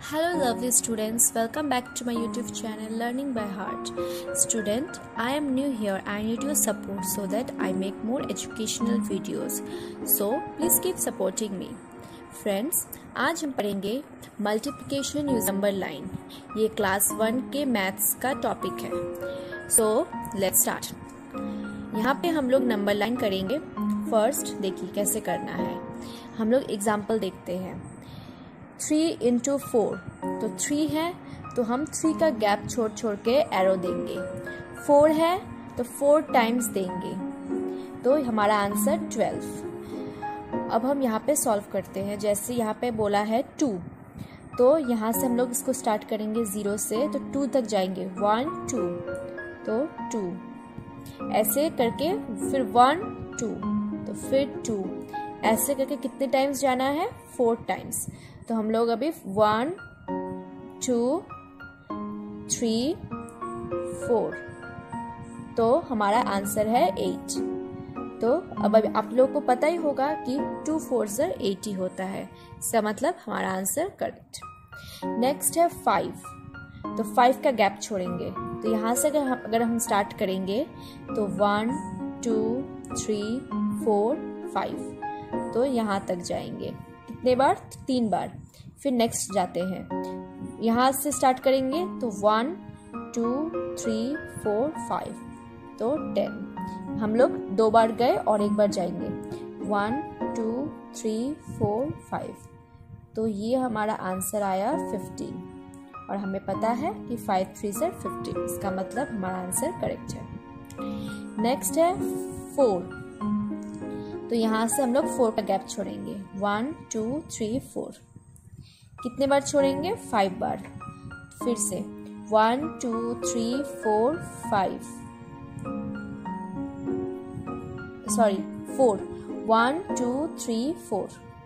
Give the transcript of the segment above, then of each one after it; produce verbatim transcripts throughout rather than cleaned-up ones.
Hello lovely students, welcome back to my YouTube channel Learning by Heart. Student, I am new here. I need your support so that I make more educational videos. So please keep supporting me. Friends, आज हम पढ़ेंगे multiplication use number line. ये class one के maths का topic है. So let's start. यहाँ पे हम लोग नंबर लाइन करेंगे. फर्स्ट देखिए कैसे करना है. हम लोग एग्जाम्पल देखते हैं. थ्री इंटू फोर, तो थ्री है तो हम थ्री का गैप छोड़ छोड़ के एरो देंगे. फोर है तो फोर टाइम्स देंगे, तो हमारा आंसर ट्वेल्व. अब हम यहाँ पे सॉल्व करते हैं. जैसे यहाँ पे बोला है टू, तो यहाँ से हम लोग इसको स्टार्ट करेंगे जीरो से, तो टू तक जाएंगे. वन टू, तो टू ऐसे करके, फिर वन टू, तो फिर टू ऐसे करके कितने टाइम्स जाना है? Four times. तो हम लोग अभी वन टू थ्री फोर, तो हमारा आंसर है एट. तो अब आप लोगों को पता ही होगा कि टू फोर से एटी होता है. इसका मतलब हमारा आंसर करेक्ट. नेक्स्ट है फाइव, तो फाइव का गैप छोड़ेंगे. तो यहाँ से अगर हम अगर हम स्टार्ट करेंगे तो one two three four five, तो यहाँ तक जाएंगे. कितने बार? तीन बार. फिर नेक्स्ट जाते हैं. यहाँ से स्टार्ट करेंगे तो one two three four five, तो टेन. हम लोग दो बार गए और एक बार जाएंगे. One two three four five, तो ये हमारा आंसर आया फिफ्टीन. और हमें पता है कि फाइव थ्री से फिफ्टीन, इसका मतलब हमारा आंसर करेक्ट है. नेक्स्ट है फोर, तो यहाँ से हम लोग फोर का गैप छोड़ेंगे. वन टू थ्री फोर, कितने बार छोड़ेंगे? फाइव बार. फिर से one two three four five, sorry four. One two three four,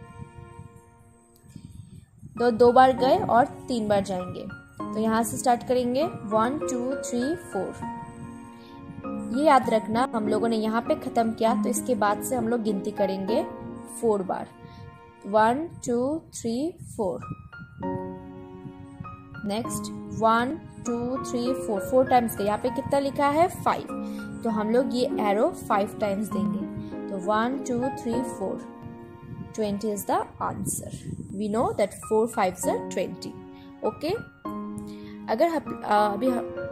दो दो बार गए और तीन बार जाएंगे. तो यहाँ से स्टार्ट करेंगे वन टू थ्री फोर. ये याद रखना, हम लोगों ने यहाँ पे खत्म किया तो इसके बाद से हम लोग गिनती करेंगे फोर बार. One two three four. Next one two three four, four times के. यहाँ पे कितना लिखा है? फाइव. तो हम लोग ये एरो फाइव टाइम्स देंगे. तो one two three four, twenty is the answer. We know that four five are twenty. Okay, अगर अभी